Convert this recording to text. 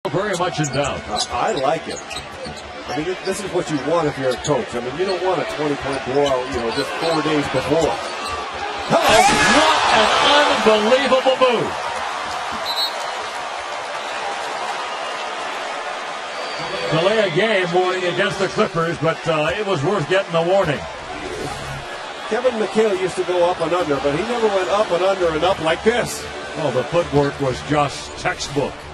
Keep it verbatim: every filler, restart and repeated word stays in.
very much in doubt. Uh, I like it. I mean, this is what you want if you're a coach. I mean, you don't want a twenty-point blowout, you know, just four days before. Hello. What an unbelievable move. Delay a game warning against the Clippers, but uh, it was worth getting the warning. Kevin McHale used to go up and under, but he never went up and under and up like this. Oh, the footwork was just textbook.